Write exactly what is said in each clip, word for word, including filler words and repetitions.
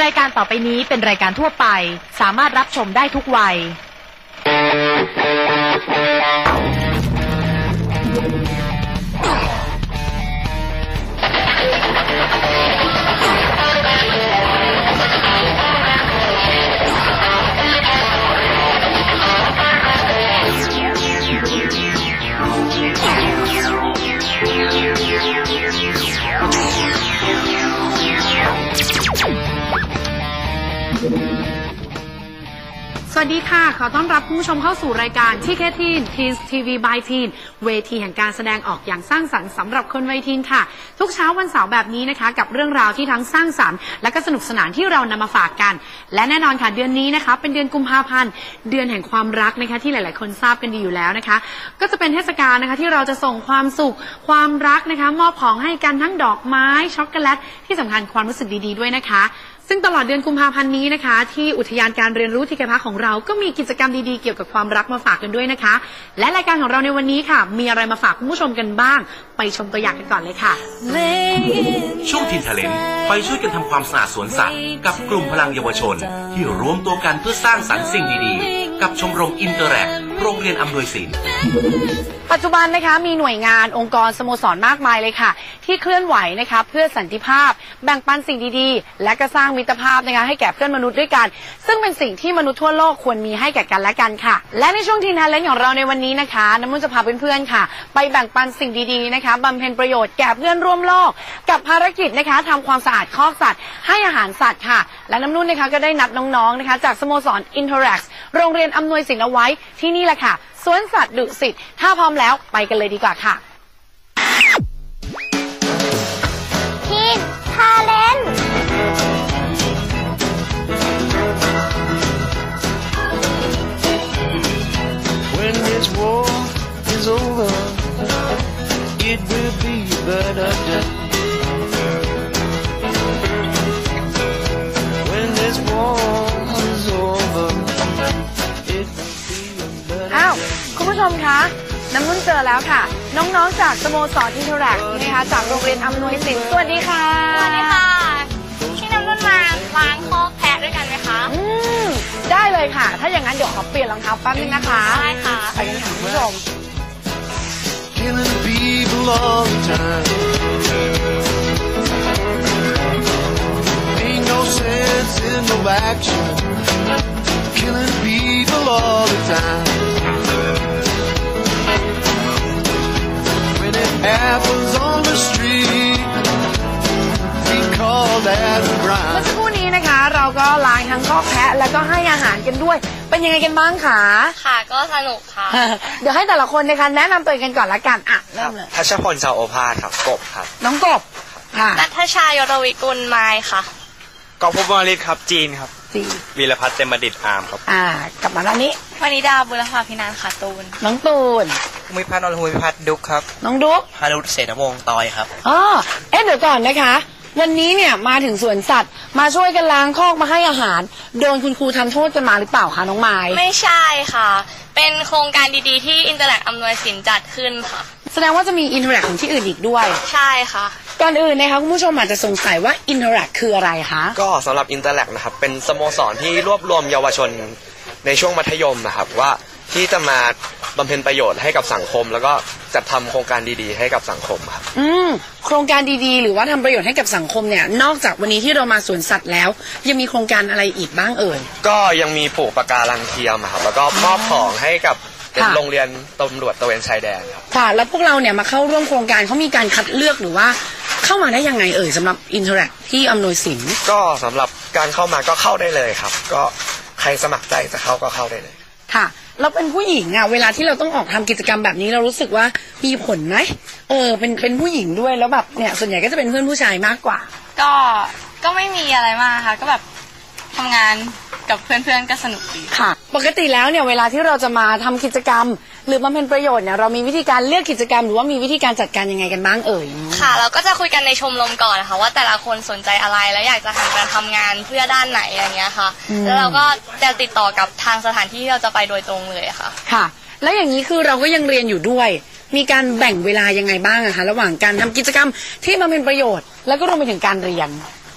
ายการต่อไปนี้เป็นรายการทั่วไปสามารถรับชมได้ทุกวัยสวัสดีค่ะขอต้อนรับคุณผู้ชมเข้าสู่รายการที่ Teen Teens ที วี by Teen เวทีแห่งการแสดงออกอย่างสร้างสรรค์สำหรับคนวัยทีนค่ะทุกเช้าวันเสาร์แบบนี้นะคะกับเรื่องราวที่ทั้งสร้างสรรค์และก็สนุกสนานที่เรานำมาฝากกันและแน่นอนค่ะเดือนนี้นะคะเป็นเดือนกุมภาพันธ์เดือนแห่งความรักนะคะที่หลายๆคนทราบกันดีอยู่แล้วนะคะก็จะเป็นเทศกาลนะคะที่เราจะส่งความสุขความรักนะคะมอบของให้กันทั้งดอกไม้ช็อกโกแลตที่สำคัญความรู้สึกดีๆด้วยนะคะซึ่งตลอดเดือนกุมภาพันธ์นี้นะคะที่อุทยานการเรียนรู้ทีเคพาของเราก็มีกิจกรรมดีๆเกี่ยวกับความรักมาฝากกันด้วยนะคะและรายการของเราในวันนี้ค่ะมีอะไรมาฝากคุณผู้ชมกันบ้างไปชมตัวอย่างกันก่อนเลยค่ะช่วงทีนทาเลนต์ไปช่วยกันทำความสะอาดสวนสัตว์กับกลุ่มพลังเยาวชนที่รวมตัวกันเพื่อสร้างสรรค์สิ่งดีๆกับชมรมอินเตอร์แอคโรงเรียนอำนวยสินปัจจุบันนะคะมีหน่วยงานองค์กรสโมสรมากมายเลยค่ะที่เคลื่อนไหวนะคะเพื่อสันติภาพแบ่งปันสิ่งดีๆและก็สร้างมิตรภาพนะคะให้แก่เพื่อนมนุษย์ด้วยกันซึ่งเป็นสิ่งที่มนุษย์ทั่วโลกควรมีให้แก่กันและกันค่ะและในช่วงทีนทาเลนต์ของเราในวันนี้นะคะน้ำมันจะพาเพื่อนๆค่ะไปแบ่งปันสิ่งดีๆนะคะบำเพ็ญประโยชน์แก่เพื่อนร่วมโลกกับภารกิจนะคะทำความสะอาดคอกสัตว์ให้อาหารสัตว์ค่ะและน้ำนุ่นนะคะก็ได้นัดน้องๆนะคะจากสโมสร Interact โรงเรียนอำนวยสินเอาไว้ที่นี่แหละค่ะสวนสัตว์ดุสิตถ้าพร้อมแล้วไปกันเลยดีกว่าค่ะทีนทาเลนต์ When this war is over, it will be but a day. When this war is over, it will be but a day. อ้าวคุณผู้ชมคะน้ำนุ่นเจอแล้วค่ะน้องๆจากสโมสร Interact นะคะจากโรงเรียนอำนวยสินสวัสดีค่ะสวัสดีค่ะพี่น้ำนุ่นมาล้างคอกแพะด้วยกันไหมคะอืมได้เลยค่ะถ้าอย่างนั้นเดี๋ยวขอเปลี่ยนรองเท้าแป๊บนึงนะคะได้ค่ะไปกันค่ะคุณผู้ชม Killing people all the time. Ain't no sense in no action. Killing people all the time.When it happens on the street, we call that a crime. เมื่อสักครู่นี้นะคะเราก็ล้างทั้งคอกแพะแล้วก็ให้อาหารกันด้วยเป็นยังไงกันบ้างคะค่ะก็สนุกค่ะเดี๋ยวให้แต่ละคนนะคะแนะนำตัวเองกันก่อนละกันอ่ะเริ่มเลยทัชพลชาวโอภาสครับกบครับน้องกบค่ะนัทชายรวิกุลไม้ค่ะกองพบวริศครับจีนครับจีนวีรพัฒน์เต็มบัณฑิตอาร์มครับอ่ากลับมาด้านนี้วนิดาบุรพาพินันท์ค่ะตูนน้องตูนภูมิพัฒน์นรภูมิพัฒน์ดุ๊กครับน้องดุ๊กฮารุเศรษฐวงศ์ตอยครับอ๋อเอ๊ะเดี๋ยวก่อนนะคะวันนี้เนี่ยมาถึงสวนสัตว์มาช่วยกันล้างคอกมาให้อาหารโดนคุณครูทำโทษกันมาหรือเปล่าคะน้องไม้ไม่ใช่ค่ะเป็นโครงการดีๆที่อินเตอร์แอคอำนวยสินจัดขึ้นค่ะแสดงว่าจะมีอินเทอร์แอคของที่อื่นอีกด้วยใช่ค่ะก่อนอื่นนะคะคุณผู้ชมอาจจะสงสัยว่าอินเทอร์แอคคืออะไรคะก็สำหรับอินเตอร์แอคนะครับเป็นสโมสรที่รวบรวมเยาวชนในช่วงมัธยมนะครับว่าที่จะมาบำเพ็ญประโยชน์ให้กับสังคมแล้วก็จัดทำโครงการดีๆให้กับสังคมครับอืมโครงการดีๆหรือว่าทำประโยชน์ให้กับสังคมเนี่ยนอกจากวันนี้ที่เรามาสวนสัตว์แล้วยังมีโครงการอะไรอีกบ้างเอ่ยก็ยังมีปลูกปะการังเทียมครับแล้วก็มอบของให้กับเป็นโรงเรียนตำรวจตระเวนชายแดนครับค่ะแล้วพวกเราเนี่ยมาเข้าร่วมโครงการเขามีการคัดเลือกหรือว่าเข้ามาได้ยังไงเอ่ยสำหรับอินเทอร์แอคที่อำนวยสินก็สำหรับการเข้ามาก็เข้าได้เลยครับก็ใครสมัครใจจะเข้าก็เข้าได้เลยค่ะเราเป็นผู้หญิงอ่ะเวลาที่เราต้องออกทำกิจกรรมแบบนี้เรารู้สึกว่ามีผลไหมเออเป็นเป็นผู้หญิงด้วยแล้วแบบเนี่ยส่วนใหญ่ก็จะเป็นเพื่อนผู้ชายมากกว่าก็ก็ไม่มีอะไรมากค่ะก็แบบทำงานกับเพื่อนๆก็สนุกดีค่ะปกติแล้วเนี่ยเวลาที่เราจะมาทำกิจกรรมหรือบำเพ็ญประโยชน์เนี่ยเรามีวิธีการเลือกกิจกรรมหรือว่ามีวิธีการจัดการยังไงกันบ้างเอ่ยค่ะเราก็จะคุยกันในชมรมก่อนนะคะว่าแต่ละคนสนใจอะไรและอยากจะหันการทำงานเพื่อด้านไหนอย่างเงี้ยค่ะแล้วเราก็จะติดต่อกับทางสถานที่ที่เราจะไปโดยตรงเลยค่ะค่ะแล้วอย่างนี้คือเราก็ยังเรียนอยู่ด้วยมีการแบ่งเวลายังไงบ้างอะคะระหว่างการทำกิจกรรมที่บำเพ็ญประโยชน์แล้วก็รวมไปถึงการเรียนก็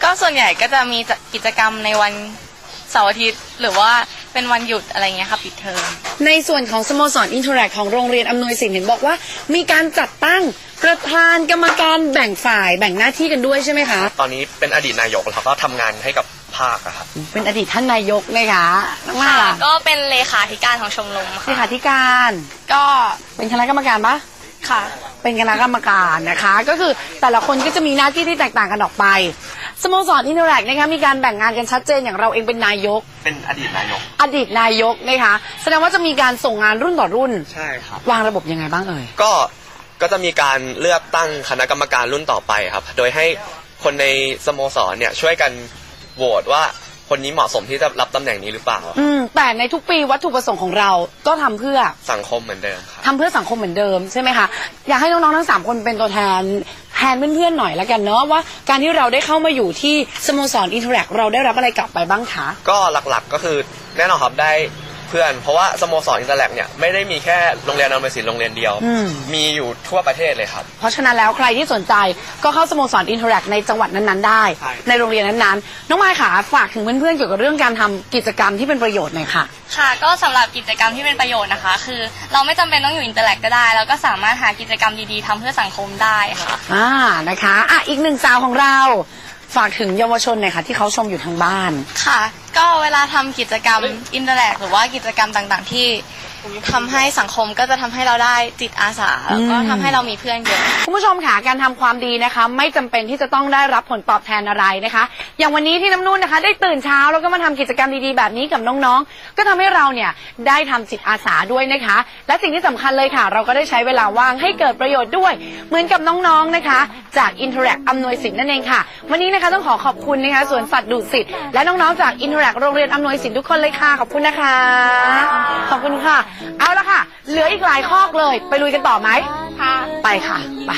ก็ส่วนใหญ่ก็จะมีกิจกรรมในวันเสาร์อาทิตย์หรือว่าเป็นวันหยุดอะไรเงี้ยค่ะปิดเทอมในส่วนของสโมสรอินเทอร์แอคของโรงเรียนอำนวยสินเห็นบอกว่ามีการจัดตั้งประธานกรรมการแบ่งฝ่ายแบ่งหน้าที่กันด้วยใช่ไหมคะตอนนี้เป็นอดีตนายกแล้วก็ทำงานให้กับภาคอะครับเป็นอดีตท่านนายกนะคะน้องมาล่ะก็เป็นเลขาธิการของชมรมเลขาธิการก็เป็นคณะกรรมการปะค่ะเป็นคณะกรรมการนะคะก็คือแต่ละคนก็จะมีหน้าที่ที่แตกต่างกันออกไปสโมสรอินเทอร์แอคนะคะมีการแบ่งงานกันชัดเจนอย่างเราเองเป็นนายกเป็นอดีตนายกอดีตนายกนะคะแสดงว่าจะมีการส่งงานรุ่นต่อรุ่นใช่ครับวางระบบยังไงบ้างเอ่ยก็ก็จะมีการเลือกตั้งคณะกรรมการรุ่นต่อไปครับโดยให้คนในสโมสรเนี่ยช่วยกันโหวตว่าคนนี้เหมาะสมที่จะรับตำแหน่งนี้หรือเปล่าอืมแต่ในทุกปีวัตถุประสงค์ของเราก็ทำเพื่อสังคมเหมือนเดิมครับทำเพื่อสังคมเหมือนเดิมใช่ไหมคะอยากให้น้องๆทั้งสามคนเป็นตัวแทนแทนเพื่อนๆหน่อยละกันเนาะว่าการที่เราได้เข้ามาอยู่ที่สโมสรอินเทอร์แอคเราได้รับอะไรกลับไปบ้างคะก็หลักๆก็คือแน่นอนครับได้เพื่อนเพราะว่าสโมสรอินเตอร์แอคเนี่ยไม่ได้มีแค่โรงเรียนอำนวยสินโรงเรียนเดียวมีอยู่ทั่วประเทศเลยครับเพราะฉะนั้นแล้วใครที่สนใจก็เข้าสโมสรอินเทอร์แอคในจังหวัดนั้นๆได้ในโรงเรียนนั้นๆน้องไมค์ค่ะฝากถึงเพื่อนๆเกี่ยวกับเรื่องการทำกิจกรรมที่เป็นประโยชน์หน่อยค่ะค่ะก็สำหรับกิจกรรมที่เป็นประโยชน์นะคะคือเราไม่จำเป็นต้องอยู่อินเตอร์แอคก็ได้แล้วก็สามารถหากิจกรรมดีๆทำเพื่อสังคมได้ค่ะอ่านะคะอ่ะอีกหนึ่งสาวของเราฝากถึงเยาวชนหน่อยค่ะที่เขาชมอยู่ทางบ้านค่ะก็เวลาทำกิจกรรมอินเตอร์แอคหรือว่ากิจกรรมต่างๆที่ทำให้สังคมก็จะทำให้เราได้จิตอาสาแล้วก็ทำให้เรามีเพื่อนเยอะคุณผู้ชมค่ะการทำความดีนะคะไม่จำเป็นที่จะต้องได้รับผลตอบแทนอะไรนะคะอย่างวันนี้ที่น้ำนุ่นนะคะได้ตื่นเช้าแล้วก็มาทำกิจกรรมดีๆแบบนี้กับน้องๆก็ทำให้เราเนี่ยได้ทำจิตอาสาด้วยนะคะและสิ่งที่สำคัญเลยค่ะเราก็ได้ใช้เวลาว่างให้เกิดประโยชน์ด้วยเหมือนกับน้องๆนะคะจากอินเทอร์แอคอำนวยสินนั่นเองค่ะวันนี้นะคะต้องขอขอบคุณนะคะสวนสัตว์ดุสิตและน้องๆจากอินเทอร์แอคโรงเรียนอำนวยสินทุกคนเลยค่ะขอบคุณนะคะขอบคุณค่ะเอาละค่ะเหลืออีกหลายข้อเลยไปลุยกันต่อไหมค่ะไปค่ะไป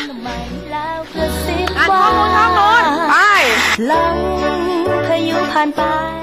อ่านข้อมูลข้อมูลไปหลังพายุผ่านไป